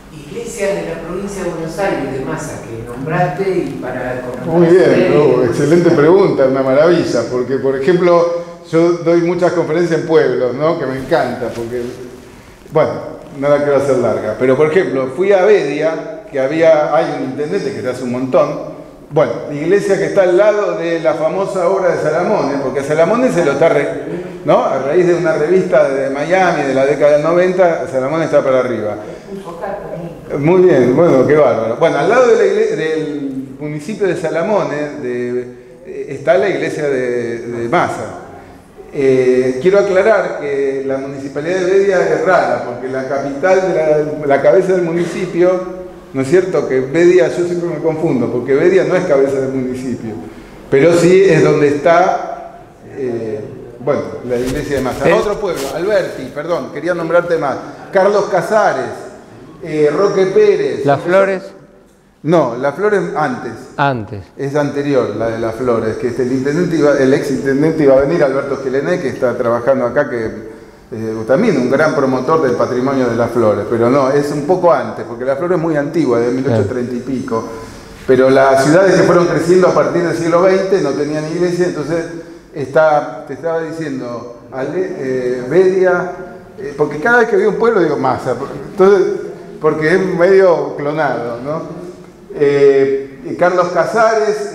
iglesias de la provincia de Buenos Aires, de Massa, que nombraste y para... Muy bien, ¿no? Excelente pregunta, una maravilla, porque por ejemplo yo doy muchas conferencias en pueblos, ¿no? Que me encanta, porque, bueno, no la quiero hacer larga, pero por ejemplo fui a Bedia, que hay un intendente que te hace un montón. Bueno, la iglesia que está al lado de la famosa obra de Salamone, porque Salamone se lo está, ¿no? A raíz de una revista de Miami de la década del 90, Salamone está para arriba. Muy bien, bueno, qué bárbaro. Bueno, al lado de del municipio de Salamone está la iglesia de Massa. Quiero aclarar que la municipalidad de Bedia es rara, porque la capital, la cabeza del municipio, ¿no es cierto? Que Bedia, yo siempre me confundo, porque Bedia no es cabeza del municipio, pero sí es donde está, bueno, la iglesia de Massa. Otro pueblo, Alberti, perdón, quería nombrarte más. Carlos Casares, Roque Pérez. ¿Las Flores? No, Las Flores antes. Antes. Es anterior, la de Las Flores, que el ex intendente iba a venir, Alberto Gelené, que está trabajando acá, que también un gran promotor del patrimonio de Las Flores, pero no, es un poco antes, porque Las Flores es muy antigua, de 1830 y pico, pero las ciudades que fueron creciendo a partir del siglo XX no tenían iglesia, entonces te estaba diciendo, Bedia, porque cada vez que veo un pueblo digo Massa, entonces, porque es medio clonado, ¿no? Carlos Casares,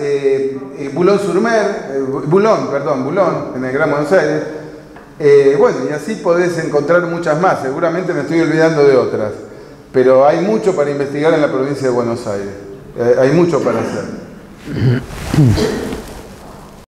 Boulogne, en el Gran Buenos Aires. Bueno, y así podés encontrar muchas más, seguramente me estoy olvidando de otras, pero hay mucho para investigar en la provincia de Buenos Aires, hay mucho para hacer.